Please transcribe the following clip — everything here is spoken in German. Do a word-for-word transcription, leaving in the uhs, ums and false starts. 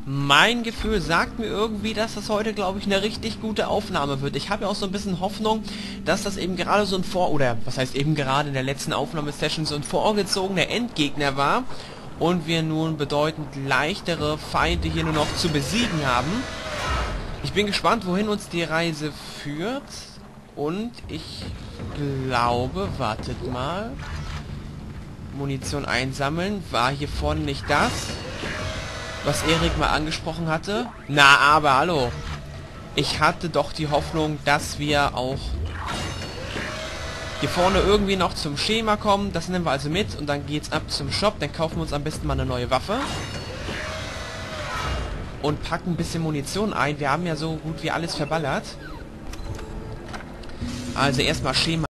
Mein Gefühl sagt mir irgendwie, dass das heute, glaube ich, eine richtig gute Aufnahme wird. Ich habe ja auch so ein bisschen Hoffnung, dass das eben gerade so ein Vor... oder, was heißt eben gerade in der letzten Aufnahmesession so ein vorgezogener Endgegner war und wir nun bedeutend leichtere Feinde hier nur noch zu besiegen haben. Ich bin gespannt, wohin uns die Reise führt. Und ich glaube, wartet mal... Munition einsammeln. War hier vorne nicht das, was Erik mal angesprochen hatte? Na, aber hallo. Ich hatte doch die Hoffnung, dass wir auch hier vorne irgendwie noch zum Schema kommen. Das nehmen wir also mit und dann geht's ab zum Shop. Dann kaufen wir uns am besten mal eine neue Waffe. Und packen ein bisschen Munition ein. Wir haben ja so gut wie alles verballert. Also erstmal Schema